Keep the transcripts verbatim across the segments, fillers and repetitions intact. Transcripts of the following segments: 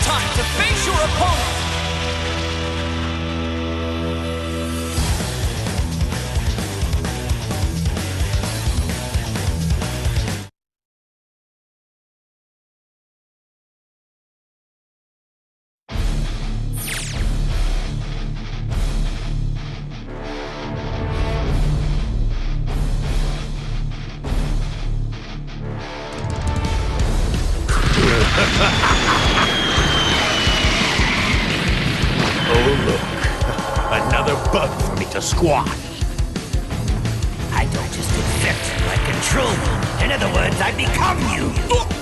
time to face your opponent! Oh, look. Another bug for me to squash. I don't just accept, I control you. In other words, I become you.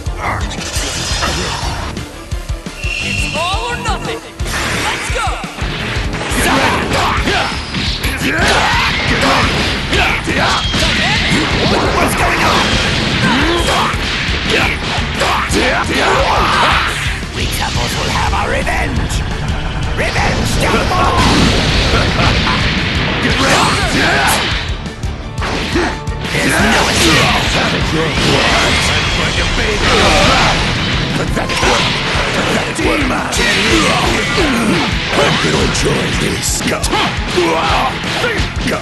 It's all or nothing! Let's go! What's going on? We Tuffles will have our revenge! Revenge, Tuffle! Get ready! There's no escape! I'm like a baby! Pathetic one! Pathetic one, man! I'm gonna enjoy this! Go! Go!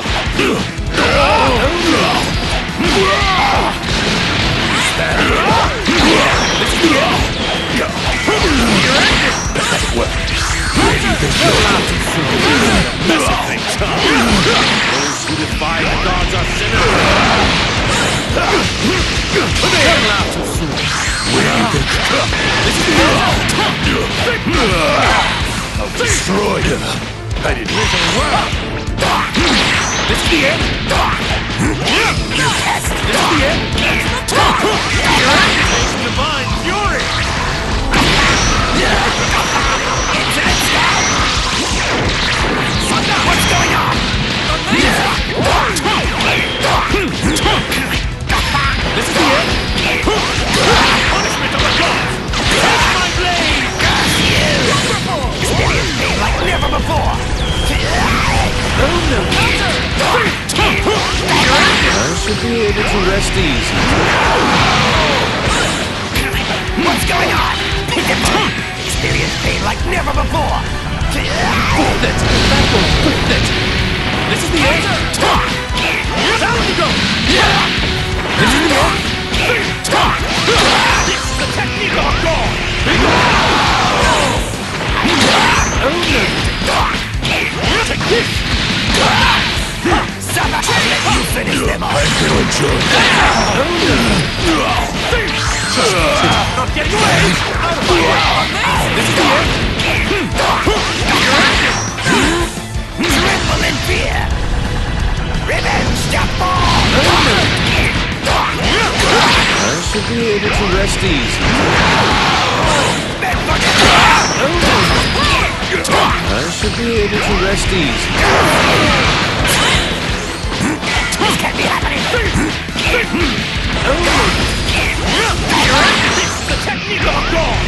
Pathetic one! Where do you think you're allowed to fool? Messing things up! Those who defy the gods are sinners! You're allowed to fool! Where do you think? This is the end! I'll destroy you! I didn't hear the word! This is the end! Yes! This is the end! Your activates divine fury! What's going on? This is the end! Punishment of the gods! Take my blade! Experience pain like never before! Oh no! I should be able to rest easy. What's going on? Experience pain like never before! Hold it! That will quit it! This is the end! Down you go! This is the end! This is the technique of a god! Oh no! Take this! Suffer! You finish them all! I'm gonna enjoy Not getting away! Out of my way! This is the end! Tremble in fear! Revenge, Tuffle! I should be able to rest easy. I should be able to rest easy. This can't be happening! This is the technique of a god!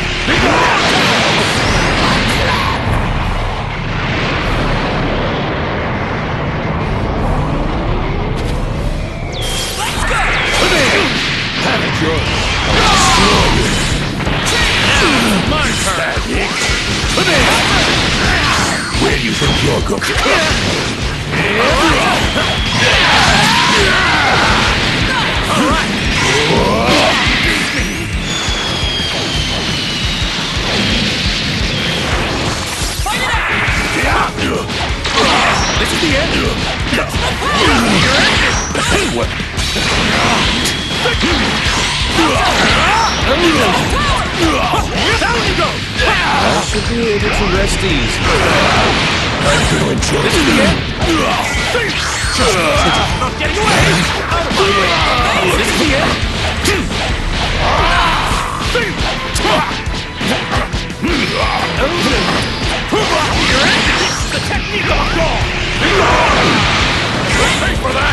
Have it your destroy you. My turn! Where do you think you're going? Alright! Fight it out! This is the end! What? Down you go! I should be able to rest easy. I'm gonna enjoy This is the end! Not getting away! Out of my way! This is the end! Your end! This is the technique of a god! Pay for that!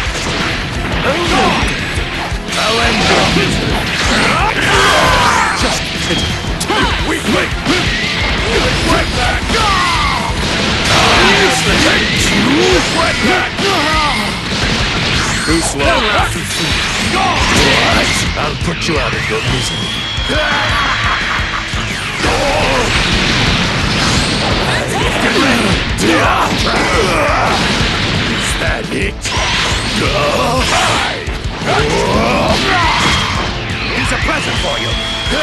I'll end your business. Just pity. We play! Right back! Useless! Right back! Too slow. What? I'll put you out of your misery. It's go high. Here's a present for you.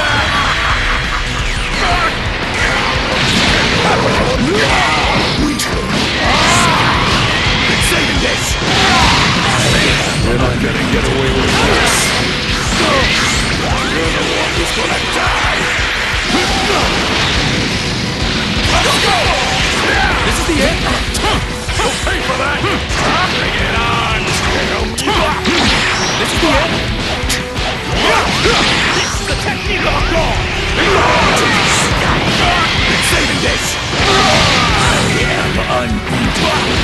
Been saving this. We're not gonna get away with this. You're the one who's gonna die. Let's go. This is the end. You'll pay for that. Bring it on. This is the end. This is the technique of a god. Been saving this. I am unbeatable.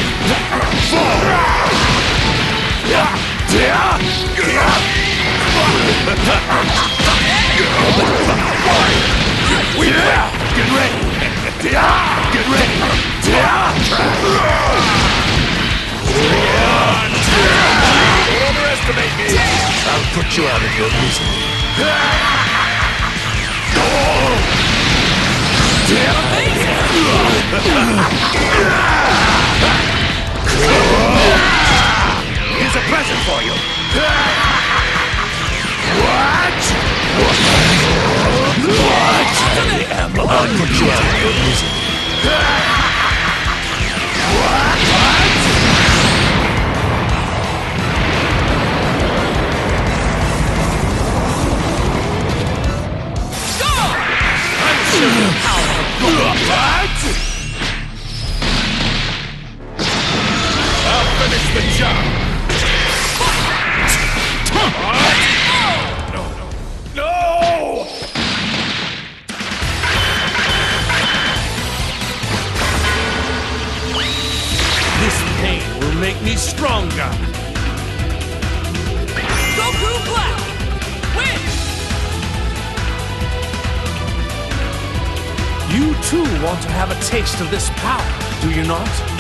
We win. Get ready. Get ready. Don't underestimate me. I'll put you out of your misery. Here's a present for you. What? What? I am I'll put you out of your misery. What? I'm sure the power of God. I'll finish the job. No, no, no! This pain will make me stronger. Goku Black! Win! You too want to have a taste of this power, do you not?